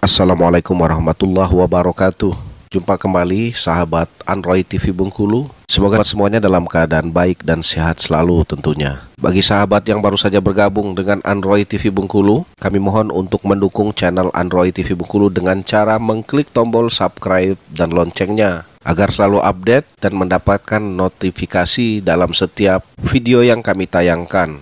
Assalamualaikum warahmatullahi wabarakatuh. Jumpa kembali sahabat Android TV Bengkulu. Semoga semuanya dalam keadaan baik dan sehat selalu tentunya. Bagi sahabat yang baru saja bergabung dengan Android TV Bengkulu, kami mohon untuk mendukung channel Android TV Bengkulu dengan cara mengklik tombol subscribe dan loncengnya agar selalu update dan mendapatkan notifikasi dalam setiap video yang kami tayangkan.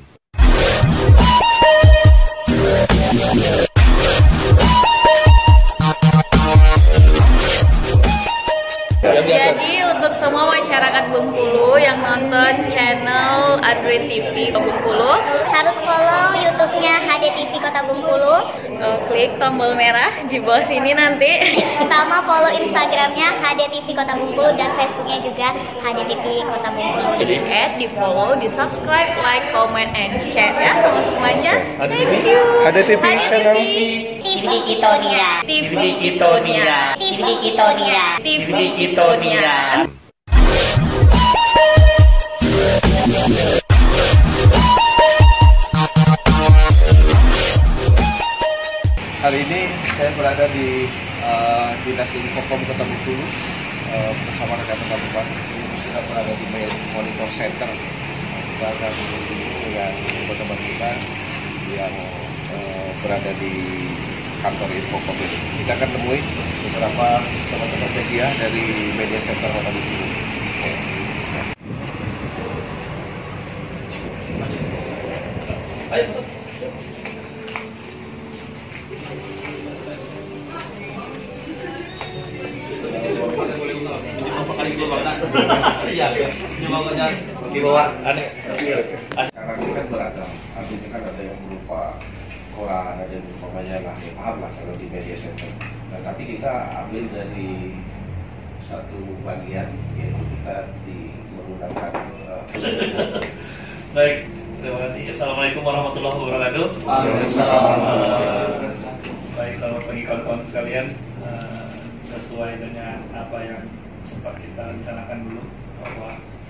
Jadi untuk semua masyarakat Bengkulu yang nonton channel Android TV Bengkulu harus follow YouTube-nya HDTV Kota Bengkulu, klik tombol merah di bawah sini nanti, sama follow Instagramnya HDTV Kota Bengkulu dan Facebooknya juga HDTV Kota Bengkulu. di add, di follow, di subscribe, like, comment, and share ya sama semuanya. Thank you. HDTV channel TV Itonia, TV Itonia, TV Itonia, TV Itonia. Hari ini saya berada di Dinas Infokom Kota Bengkulu bersama rekan-rekan Bupati. Kita berada di Monitor Center Kota Bengkulu dengan teman-teman kita yang berada di kantor Infokom ini. Kita akan nemui beberapa teman-teman media dari media center Kota Bengkulu. Ayo. Sekarang ini kan beragam, artinya kan ada yang berupa koran, ada yang berupa majalah, ya paham lah kalau di media center. Nah, tapi kita ambil dari satu bagian, yaitu kita menggunakan Baik, terima kasih. Assalamualaikum warahmatullahi wabarakatuh. Waalaikumsalam. Baik, selamat pagi kawan-kawan sekalian. Sesuai dengan apa yang sempat kita rencanakan dulu, bahwa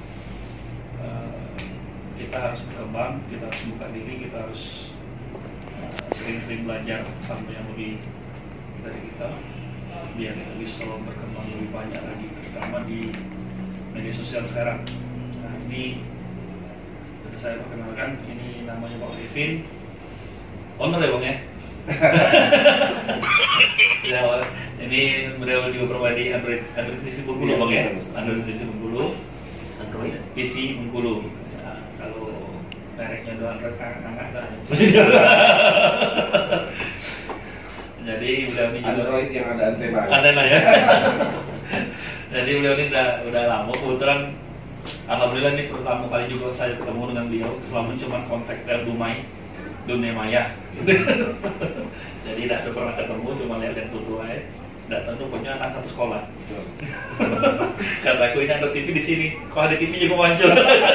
kita harus berkembang, kita harus buka diri, kita harus sering-sering belajar sampai yang lebih dari kita, biar kita bisa berkembang lebih banyak lagi, terutama di media sosial sekarang. Nah, ini saya perkenalkan, ini namanya Bang Revin, owner ya Bang ya? Ya, ini beliau juga pernah di Android TV Bengkulu Bang ya? Android TV Bengkulu, Android TV Bengkulu. Ya, kalau mereknya udah Android kan nggak ada. Jadi beliau ini juga Android yang ada antena. Antena ya. Jadi beliau ini udah lama, kebetulan alhamdulillah ini pertama kali juga saya ketemu dengan beliau. Selama cuma kontak dunia maya. Jadi tidak pernah ketemu, cuma lihat foto aja. Datang tuh punya anak satu sekolah. Kata aku ini ada TV di sini. Kok ada TV juga muncul.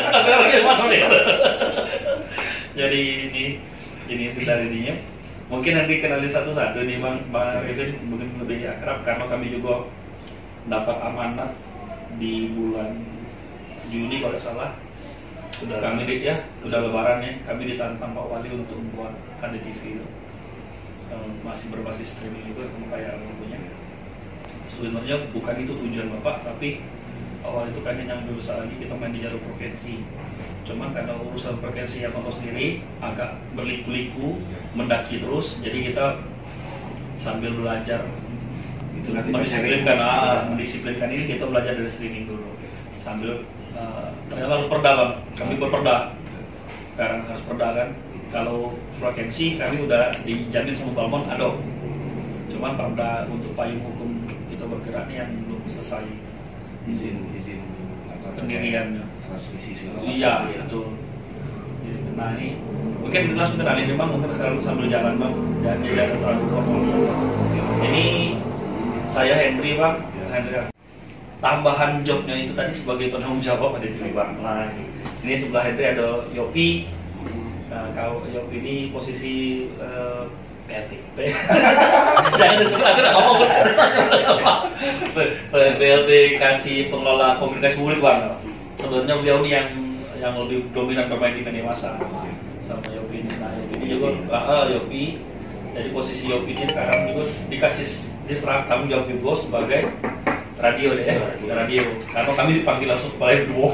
Jadi ini sekitar ininya. Mungkin nanti kenalin satu-satu nih Bang Revin, mungkin lebih akrab karena kami juga dapat amanat di bulan Juni kalau salah. Kami udah lebaran ya, kami ditantang Pak Wali untuk membuat HDTV itu. Masih berbasis streaming juga kayak punya. Sebenarnya bukan itu tujuan Bapak, tapi awal itu pengen yang lebih besar lagi, kita main di jalur provinsi. Cuman karena urusan provinsi yang Bapak sendiri agak berliku-liku, mendaki terus, jadi kita sambil belajar itu mendisiplinkan ini, kita belajar dari streaming dulu. Sambil ternyata harus perda Bang, kami berperda. Sekarang harus perda kan. Kalau provinsi kami udah dijamin sama Balmon ada. Cuman perda untuk payung hukum kita bergerak nih yang belum selesai. izin pendiriannya. Transmisi segala macam. Iya, betul. Nah ini mungkin langsung kenalin Bang, mungkin sekarang sambil jalan Bang, dan tidak terlalu formal. Ini saya Henry Bang, Henry. Tambahan jobnya itu tadi sebagai penanggung jawab ada di Bang. Nah ini sebelah Henry ada Yopi. Nah, kalau Yopi ini posisi PLT. Jangan disebut, aku udah ngomong. PLT kasih pengelola komunikasi publik Bang. Sebenarnya beliau ini yang lebih dominan bermain di media massa sama Yopi ini. Nah Yopi ini juga Yopi Jadi posisi Yopi ini sekarang juga diserah tanggung jawab Yugo sebagai radio deh, radio. Karena kami dipanggil langsung kepala duo.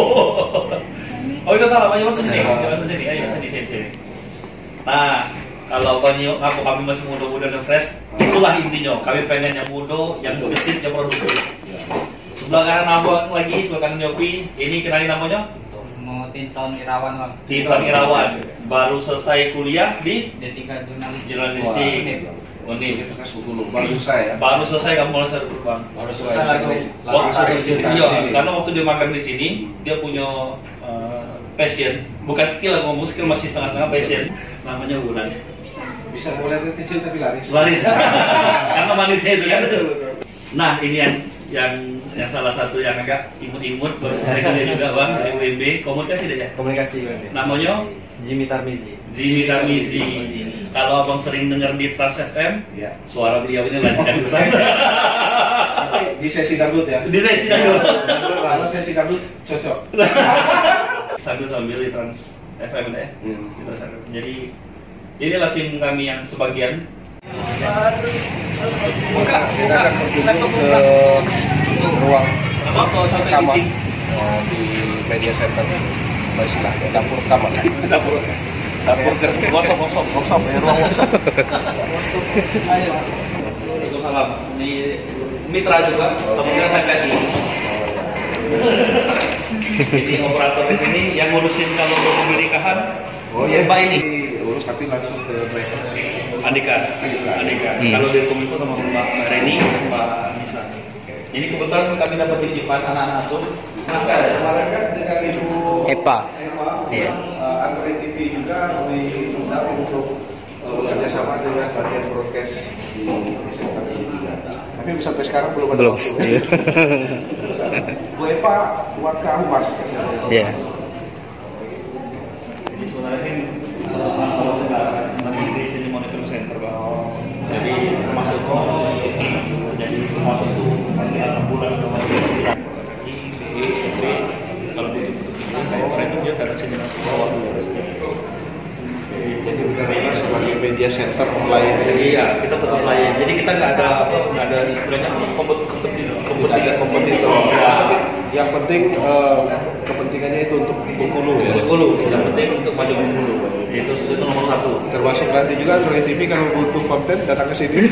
Oh itu salah, ayo masuk sini, ayo sini. Nah, kalau ngaku kami masih muda-muda dan fresh, itulah intinya. Kami pengen yang muda, yang gesit, yang produktif. Sebelah kanan abang lagi, sebelah kanan Yopi. Ini kenalin namanya? Mau Tinton Irawan, Bang. Tinton Irawan. Baru selesai kuliah di D3 Jurnalistik. Unik. Baru selesai kamu mulai seru Bang. Baru selesai Iya, karena waktu dia magang di sini, dia punya passion, bukan skill, ngomong skill masih setengah-setengah passion. Namanya Wulan. Bisa mulai dari kecil tapi laris. Karena manisnya itu kan. Nah, ini yang salah satu yang agak imut-imut baru selesai kuliah juga Bang dari UMB. Komunikasi deh ya? Komunikasi UMB. Namanya Jimmy Tarmizi. Kalau abang sering dengar di Trans FM, ya. Suara beliau ini lagi dangdutan. Di sesi dangdut ya? Di sesi dangdut. Kalau sesi dangdut cocok. Sambil di Trans FM deh. Di Trans FM. Jadi inilah tim kami yang sebagian. Buka, kita akan berkunjung ke ruang kamar di media center. Baiklah, dapur kamar. Dapur workshop ya, ruang workshop. Waalaikumsalam. Ini mitra juga, teman-teman TKI. Ini operator di sini yang ngurusin kalau mobil nikahan. Oh iya, Mbak ini urus tapi langsung ke mereka. Andika. Kalau di Kominfo sama Mbak Reni, Mbak Nisa. Ini kebetulan kami dapat titipan anak-anak asuh. Kemarin kan dengan Ibu Epa. Iya. Android TV juga diundang untuk bekerja sama dengan bagian broadcast di SMK TV 3. Tapi sampai sekarang belum ada waktu. Bu Epa buat ke Humas. Iya. Ini sebenarnya sih kalau tidak di sini monitoring center Bang. Jadi termasuk jadi termasuk tuh panggilan bulan kemudian kalau butuh kayak mereka dia karena sini nanti bawa dulu Jadi benar-benar sebagai media center lain. Iya, kita tetap layan. Jadi kita nggak ada istilahnya kompetitor. Yang penting kepentingannya itu untuk Bengkulu ya. Bengkulu, yang penting untuk maju Bengkulu. Itu nomor satu. Termasuk nanti juga Android TV kalau butuh konten datang ke sini.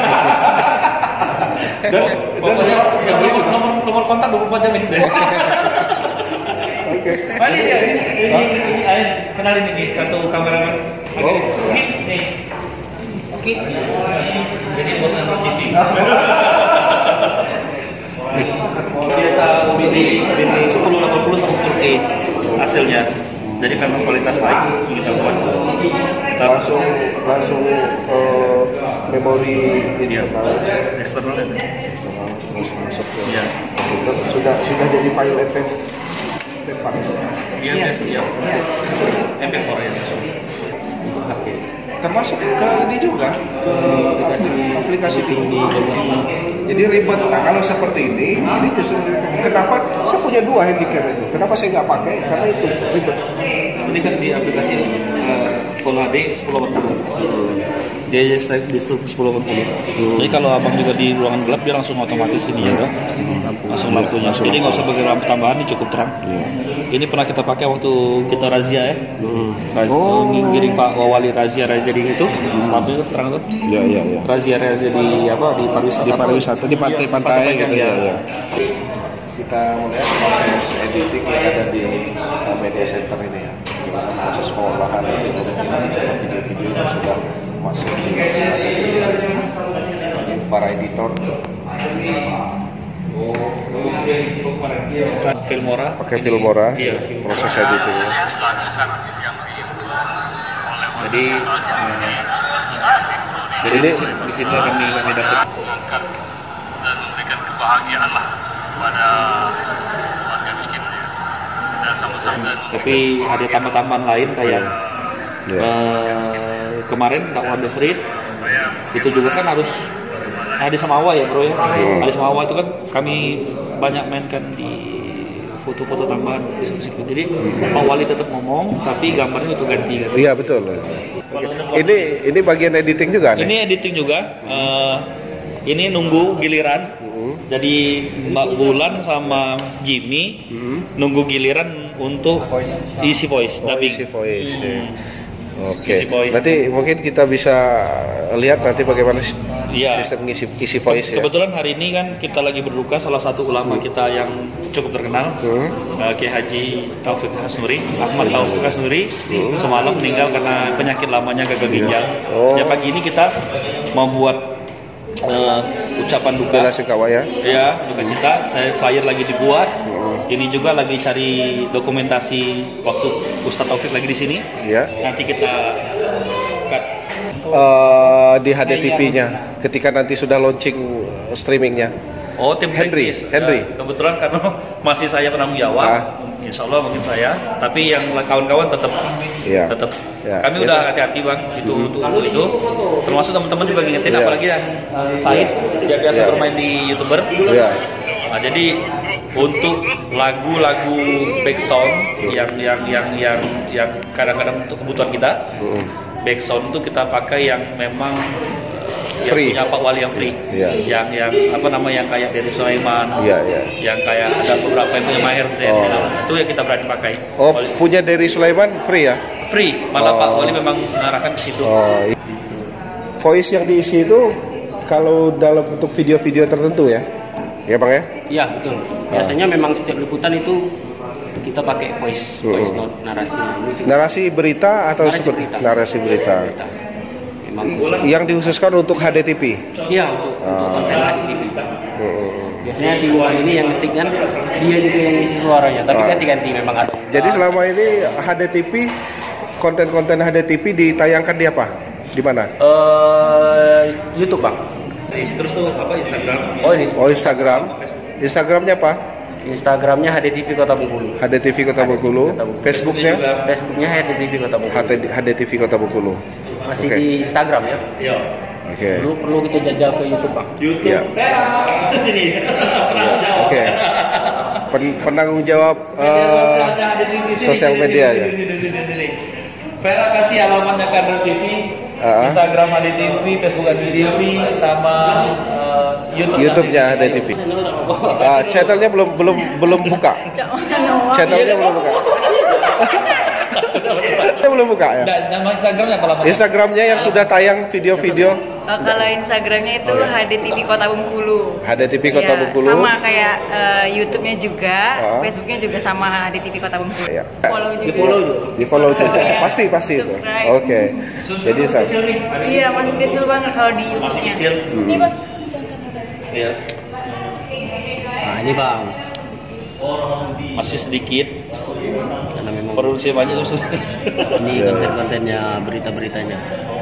Dan pokoknya nomor kontak 24 jam ini. Oke. Mana dia? Ini Ain, kenalin ini satu kameramen. Oke, nih. Oke. Jadi bos Android TV. Biasa di 1080 sama 4K hasilnya. Jadi karena kualitas naik kita buat. Kita langsung memori ini eksternal ya. Masuk ke. Iya. Sudah jadi file MP4. Iya, iya. MP4 ya. Termasuk ke ini juga ke aplikasi tinggi. Jadi ribet. Nah, kalau seperti ini justru kenapa saya punya 2 handicap itu? Kenapa saya nggak pakai? Karena itu ribet. Ini kan di aplikasi Full HD 1080. Dia di 1080. Jadi kalau abang juga di ruangan gelap dia langsung otomatis ini ya, langsung lampunya. Jadi nggak usah pakai lampu tambahan, ini cukup terang. Ini pernah kita pakai waktu kita razia ya. Ngiring Pak Wawali razia di itu, lampunya terang tuh. Iya. Razia di apa di pariwisata. Di pantai gitu ya. Kita melihat proses editing yang ada di media center ini ya. Gimana proses pengolahan video-video yang sudah masuk di para editor. Filmora. Pakai Filmora. Iya. Proses editingnya. Jadi ini di sini kami dapat dan memberikan kebahagiaan lah kepada warga miskin dan sama-sama. Tapi ada tambahan lain kayak kemarin dakwah Besrit itu juga kan harus Adi Samawa ya bro ya. Adi Samawa itu kan kami banyak mainkan di foto-foto tambahan diskusi. Jadi Pak Wali tetap ngomong, tapi gambarnya itu ganti kan. Iya betul. Ini bagian editing juga nih. Ini editing juga. Ini nunggu giliran. Jadi Mbak Bulan sama Jimmy nunggu giliran untuk isi voice, dubbing. Isi voice. Ya. Oke. Isi voice. Nanti mungkin kita bisa lihat nanti bagaimana Iya. sistem isi voice ya. Kebetulan hari ini kan kita lagi berduka salah satu ulama kita yang cukup terkenal, Kiai Haji Taufik Hasnuri, Ahmad Taufik Hasnuri, semalam meninggal karena penyakit lamanya gagal ginjal. Ya pagi ini kita membuat ucapan duka. Bela sungkawa ya. Ya, duka cita. Flyer lagi dibuat. Ini juga lagi cari dokumentasi waktu Ustadz Taufik lagi di sini. Ya. Nanti kita cut. Di HDTV-nya ketika nanti sudah launching streamingnya. Oh, tim Henry. teknis. Henry. Kebetulan karena masih saya penanggung jawab, insya Allah mungkin saya. Tapi yang kawan-kawan tetap, Iya. tetap. Ya, Kami itu. udah hati-hati bang, itu. Termasuk teman-teman juga ngingetin, Iya. apalagi yang Said, dia biasa Iya. bermain di YouTuber. Iya. Nah, jadi untuk lagu-lagu backsound yang kadang-kadang untuk kebutuhan kita, backsound itu kita pakai yang memang yang Free. punya Pak Wali yang free, Iya. yang apa namanya yang kayak Dery Sulaiman, Iya, iya. yang kayak ada beberapa yang punya Maher Zain, itu yang kita berani pakai. Oh, punya Dery Sulaiman free ya? Free, malah Pak Wali memang mengarahkan ke situ. Voice yang diisi itu kalau dalam bentuk video-video tertentu ya? Ya bang ya? Iya betul. Biasanya memang setiap liputan itu kita pakai voice note narasinya. Narasi berita atau Narasi seperti berita. narasi berita? Memang Yang dikhususkan untuk HDTV. iya untuk konten HDTV. Biasanya si Wuhan ini yang ngetik kan, dia juga yang isi suaranya, tapi ganti-ganti memang ada. Jadi selama ini HDTV, konten-konten HDTV ditayangkan di apa? Di mana? YouTube bang. Terus tuh apa Instagram? Oh ini Oh Instagram. Instagramnya apa? Instagramnya HDTV Kota Bengkulu. HDTV Kota Bengkulu. Facebooknya Facebooknya HDTV Kota Bengkulu. HDTV Kota Bengkulu. Masih Oke. di Instagram ya. Iya. Oke. Perlu kita jajal ke YouTube bang. YouTube. Ya. Sini. Oke. Penanggung jawab sosial media ya. Vera kasih alamatnya Kadro TV, Instagram HDTV, Facebook HDTV, sama YouTube-nya HDTV. Channelnya belum buka. Channelnya belum buka. Belum buka ya. Nama Instagramnya apa namanya? Instagramnya yang sudah tayang video-video. Kalau Instagramnya itu HDTV Kota Bengkulu. HDTV Kota Iya, Bengkulu. Sama kayak YouTube-nya juga, Ah. Facebooknya juga sama HDTV Kota Bengkulu. Ya. Follow juga. Di follow juga. Iya. Pasti itu. Subscribe. Oke. Jadi kecil nih. Iya, masih kecil banget kalau di Masih YouTube-nya. kecil. Ini Bang. Iya. Nah ini bang, Masih sedikit. karena memang Produksi banyak terus. ini konten-kontennya, berita-beritanya.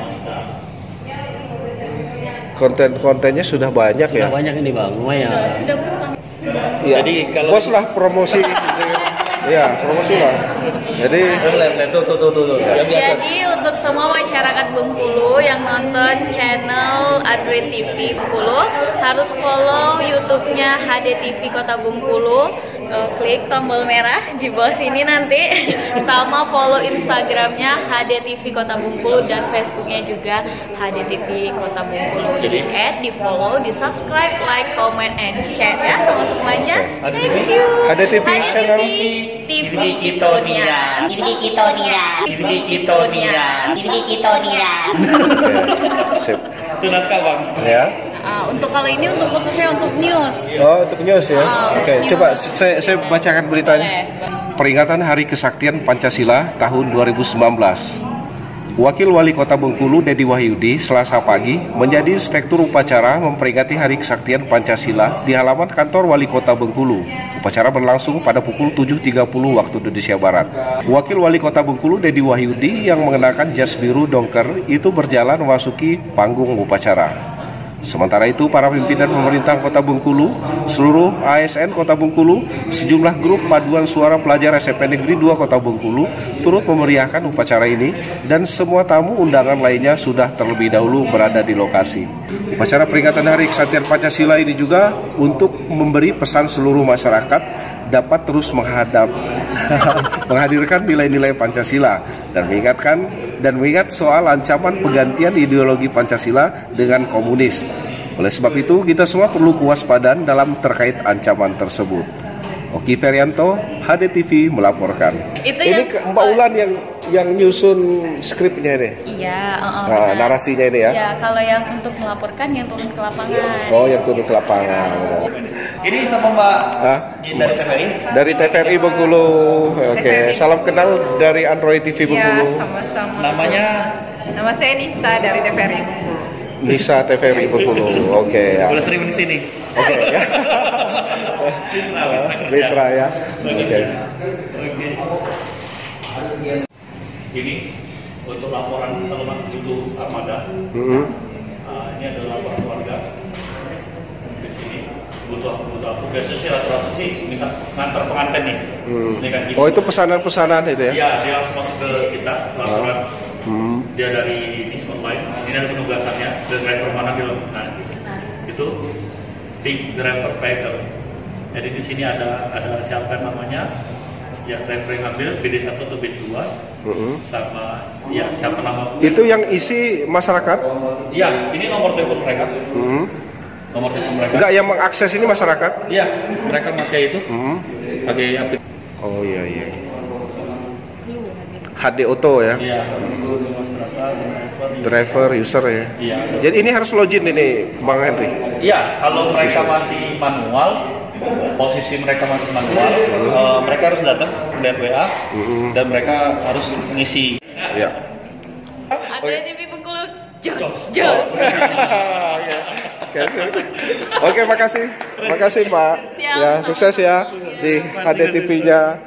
konten-kontennya sudah banyak Sudah ya. banyak ini bang, lumayan. Iya. Jadi kalau- bos lah promosi. Iya, promosi lah. Jadi Tuh. Jadi untuk semua masyarakat Bengkulu yang nonton channel Android TV Bengkulu harus follow YouTube-nya HDTV Kota Bengkulu. Klik tombol merah di bawah sini nanti, sama follow Instagramnya HDTV Kota Bengkulu dan Facebooknya juga HDTV Kota Bengkulu. Jadi di follow, di subscribe, like, comment, and share ya sama semuanya. Thank you. HDTV channel TV Itonia. Oke, sip. Itu naskah bang. Ya. Untuk kali ini untuk khususnya untuk news. Oh, untuk news ya. Oke, news. coba saya bacakan beritanya. Boleh. Peringatan Hari Kesaktian Pancasila tahun 2019. Wakil Wali Kota Bengkulu Dedi Wahyudi Selasa pagi menjadi inspektur upacara memperingati Hari Kesaktian Pancasila di halaman kantor Wali Kota Bengkulu. Upacara berlangsung pada pukul 7.30 waktu Indonesia Barat. Wakil Wali Kota Bengkulu Dedi Wahyudi yang mengenakan jas biru dongker itu berjalan memasuki panggung upacara. Sementara itu, para pimpinan pemerintah Kota Bengkulu, seluruh ASN Kota Bengkulu, sejumlah grup paduan suara pelajar SMP Negeri 2 Kota Bengkulu turut memeriahkan upacara ini dan semua tamu undangan lainnya sudah terlebih dahulu berada di lokasi. Upacara peringatan Hari Kesaktian Pancasila ini juga untuk memberi pesan seluruh masyarakat dapat terus menghadirkan nilai-nilai Pancasila dan mengingat soal ancaman penggantian ideologi Pancasila dengan komunis. Oleh sebab itu, kita semua perlu kewaspadaan dalam terkait ancaman tersebut. Oki Ferianto, HDTV melaporkan. Ini Mbak Ulan yang nyusun skripnya ini. Iya, nah, narasinya ini ya. Ya, kalau yang untuk melaporkan yang turun ke lapangan. Oh, yang turun ke lapangan. Ini sama Mbak dari TVRI. Dari TVRI Bengkulu. Oke, salam kenal dari Android TV Bengkulu. Ya, sama-sama. Nama saya Nisa dari TVRI Bengkulu. Nisa TVRI Bengkulu. Oke. Boleh streaming di sini. Oke. Ya. Mitra ya. Oke. Ini untuk laporan Telemak Judu Armada. Ini adalah laporan warga di sini butuh aku. Biasanya sih rata-rata sih minta ngantar pengantin nih. Ini kan gitu. Oh, itu pesanan-pesanan itu ya? Iya, dia harus masuk ke kita laporan. Dia dari ini online. Ini ada penugasannya. Dan driver mana dia lakukan. Itu Big Driver Packer. Jadi di sini ada siapa namanya, ya driver yang ambil BD1 atau BD2, sama ya siapa nama. Itu yang isi masyarakat? Iya, ini nomor telepon mereka. Nomor telepon mereka. Enggak, yang mengakses ini masyarakat? Iya, mereka pakai itu. Oh iya. HD Auto ya? Iya, driver, user ya? Iya. Jadi ini harus login ini, Bang Henry? Iya, kalau mereka masih manual, posisi mereka masih manual, mereka harus datang lihat WA dan mereka harus ngisi. Iya. Android TV Bengkulu, jos. Oke, makasih Pak. Ya, sukses ya di HDTV-nya.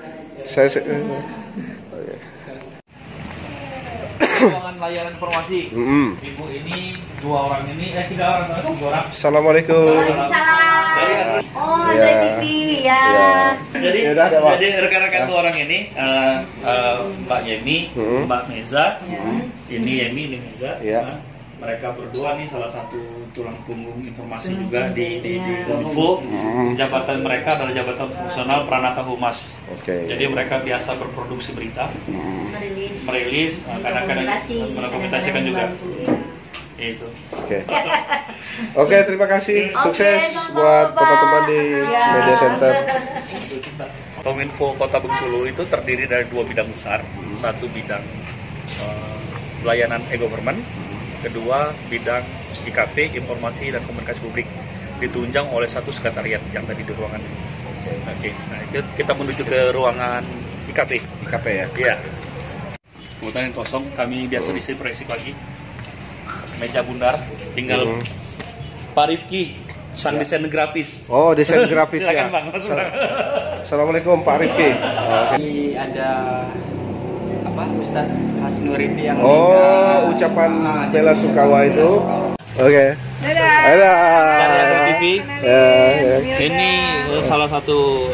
Ruangan layanan informasi. Ibu ini 3 orang. Assalamualaikum. Oh, Android TV ya. Jadi rekan-rekan 2 orang ini, Mbak Yemi, Mbak Meza, ini Yemi, ini Meza. Mereka berdua nih salah satu tulang punggung informasi juga di Kominfo. Jabatan mereka adalah jabatan fungsional Pranata Humas. Jadi mereka biasa berproduksi berita, merilis, kadang-kadang mendokumentasikan juga. Itu. Oke, terima kasih. Sukses buat teman-teman di Media Center. Kominfo Kota Bengkulu itu terdiri dari 2 bidang besar. Satu bidang pelayanan e-government, kedua bidang IKP, informasi dan komunikasi publik, ditunjang oleh satu sekretariat yang tadi di ruangan ini. Nah itu kita menuju ke ruangan IKP ya? Iya. Kebetulan yang kosong, kami biasa di sini proyeksi pagi. Meja bundar, tinggal Pak Rifki, sang desainer grafis. Oh, desain grafis ya. Bang, Assalamualaikum Pak Rifki. Ini ada Ustadz Hasnuriti yang ucapan bela sungkawa itu. Oke. Dadah. Dari TV. Ini salah satu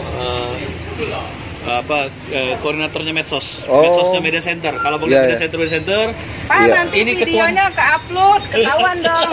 koordinatornya medsos. Medsosnya Media Center. Kalau boleh Media Center. Pak, nanti ini videonya ke-upload, ketahuan dong.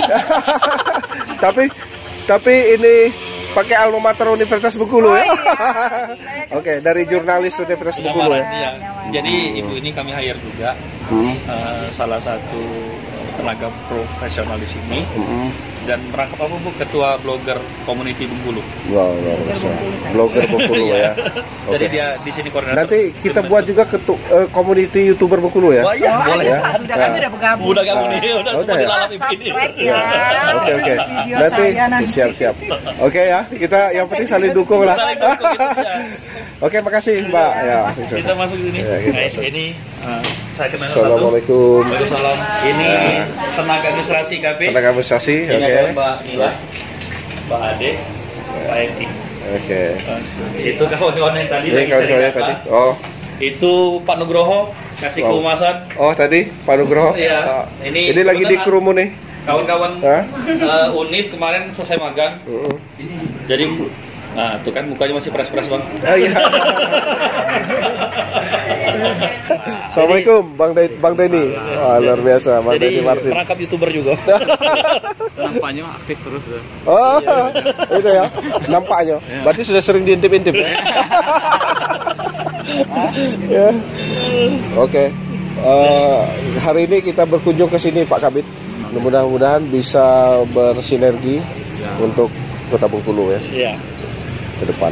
Tapi ini pakai alma mater Universitas Bengkulu ya. Oke, dari jurnalis Universitas Bengkulu ya. Jadi ibu ini kami hire juga, salah satu tenaga profesional di sini, dan merangkap apa Bu? Ketua blogger community Bengkulu. Wow, blogger Bengkulu ya. Jadi dia di sini koordinator. Nanti kita buat juga community YouTuber Bengkulu ya. Iya, boleh ya. Sudah kami udah bergabung. Udah gabung nih, udah sempat dilalap ini. Oke. Nanti siap. Oke ya, kita yang penting saling dukung lah. Oke, makasih Mbak. Ya, kita masuk sini. Ini saya kenal Assalamualaikum. Waalaikumsalam. Ini tenaga administrasi KP. Tenaga administrasi. Ini ada Mbak Nila, Mbak Ade, Pak Edi. Oke. Itu kawan-kawan yang tadi. Oh. Itu Pak Nugroho kasih kehumasan. Oh, tadi Pak Nugroho. Iya. Ini lagi di kerumun nih. Kawan-kawan unit kemarin selesai magang. Jadi, nah tuh kan mukanya masih fresh-fresh bang. Iya. Assalamualaikum Bang Denny. Wah, luar biasa Bang Denny Martin. Perangkap YouTuber juga. Nampaknya aktif terus tuh. Oh, itu ya. Nampaknya. Berarti sudah sering diintip-intip. Ya. Oke. Hari ini kita berkunjung ke sini Pak Kabid. Mudah-mudahan bisa bersinergi untuk Kota Bengkulu ya. Iya. Ke depan.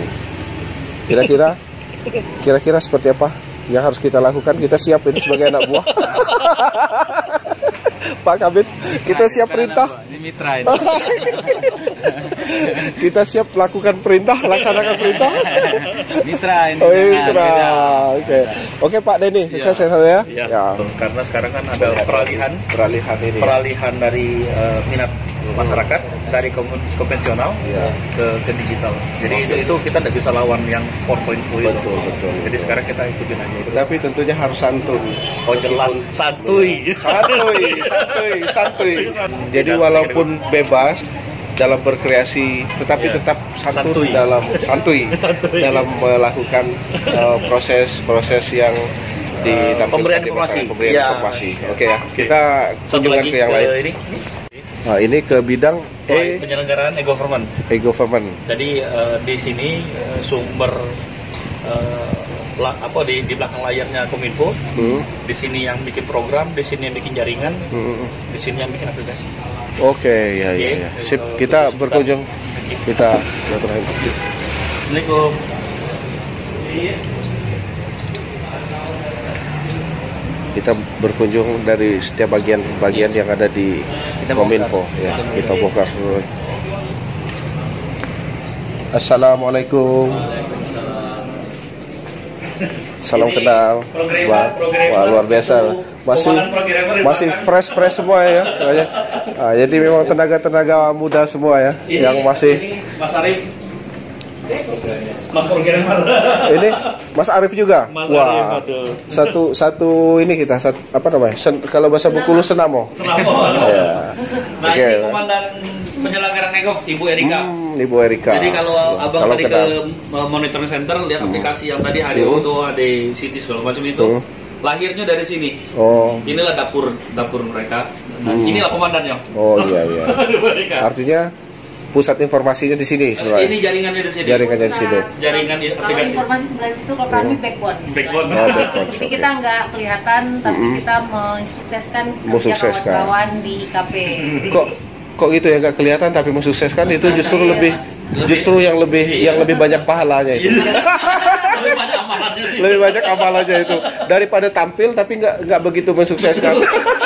Kira-kira seperti apa yang harus kita lakukan? Kita siap ini sebagai anak buah. Pak Kabid, kita siap perintah. Ini mitra ini. Kita siap lakukan perintah, laksanakan perintah. Mitra ini. Oh, mitra. Oke Pak Denny, sukses ya. Ya. Karena sekarang kan ada peralihan dari minat masyarakat dari konvensional ke digital. Jadi itu kita tidak bisa lawan yang 4.0 itu. Betul. Jadi sekarang kita ikutin aja itu. Tapi tentunya harus santun. Oh jelas, santuy. Jadi walaupun bebas dalam berkreasi, tetapi tetap santuy dalam dalam melakukan proses-proses yang ditampilkan pemberian di informasi. Informasi. Oke ya. Kita kunjungan ke yang lain. Nah, ini ke bidang penyelenggaraan e-government. Jadi di sini sumber di belakang layarnya Kominfo. Di sini yang bikin program, di sini yang bikin jaringan, di sini yang bikin aplikasi. Oke, ya. Sip, kita berkunjung. Kita Assalamualaikum. Kita berkunjung dari setiap bagian yang ada di Kominfo ya. Kita bongkar dulu. Assalamualaikum. Salam kenal. Wah, luar biasa. Masih fresh semua ya. Nah, jadi memang tenaga muda semua ya yang masih. Mas Arif. Mas programmer. Ini Mas Arif juga. Wah. Satu ini kita apa namanya? Kalau bahasa Bengkulu senamo. Ya. Nah, ini komandan penyelenggaraan Negov Ibu Erika. Ibu Erika. Jadi kalau abang tadi ke monitoring center lihat aplikasi yang tadi HDO tuh, ada City segala macam itu. Lahirnya dari sini. Oh. Inilah dapur mereka. Nah, inilah komandannya. Oh iya. Artinya pusat informasinya di sini sebenarnya. Ini jaringannya di sini. Jaringan aplikasi. Kalau informasi sebelah situ, kalau kami backbone. Jadi kita nggak kelihatan, tapi kita mensukseskan kawan di IKP. Kok gitu ya, nggak kelihatan tapi mensukseskan itu justru yang lebih banyak pahalanya itu. Lebih banyak amalannya itu daripada tampil tapi nggak begitu mensukseskan.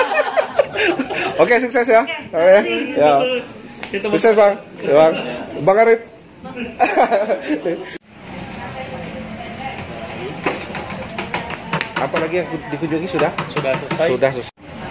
Oke, sukses ya. Ya. Sukses Bang Arif. Apa lagi yang dikunjungi sudah selesai.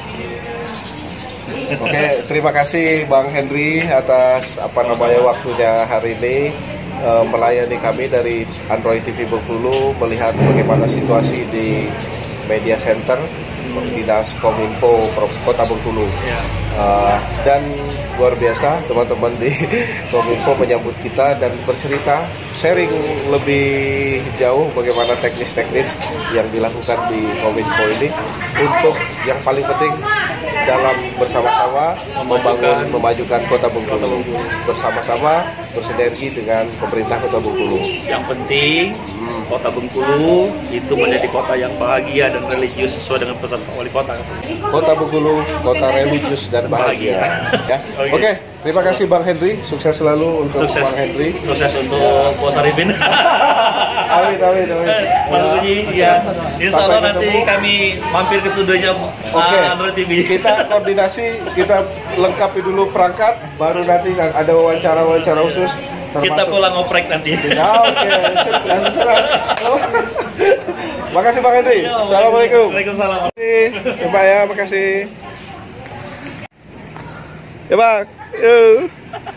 Oke, terima kasih Bang Henry atas waktunya hari ini melayani kami dari Android TV Bengkulu, melihat bagaimana situasi di media center Dinas Kominfo Kota Bengkulu. Dan luar biasa teman-teman di Kominfo menyambut kita dan bercerita, sharing lebih jauh bagaimana teknis-teknis yang dilakukan di Kominfo ini untuk yang paling penting dalam bersama-sama memajukan Kota Bengkulu, bersama-sama bersinergi dengan pemerintah Kota Bengkulu. Yang penting Kota Bengkulu itu menjadi kota yang bahagia dan religius sesuai dengan pesan Pak Wali Kota. Kota Bengkulu, kota religius dan bahagia. Ya. Oke, terima kasih Bang Henry, sukses selalu untuk Bang Henry. Sukses untuk Bos Arifin. Amin. Mas Puji, ya. Insya Allah nanti kami mampir ke studionya Android TV. Kita koordinasi, kita lengkapi dulu perangkat, baru nanti ada wawancara khusus. Kita pulang ngoprek nanti. Ya, oke. Makasih Bang Henry. Assalamualaikum. Waalaikumsalam. Ya Pak ya, makasih. Ya Bang.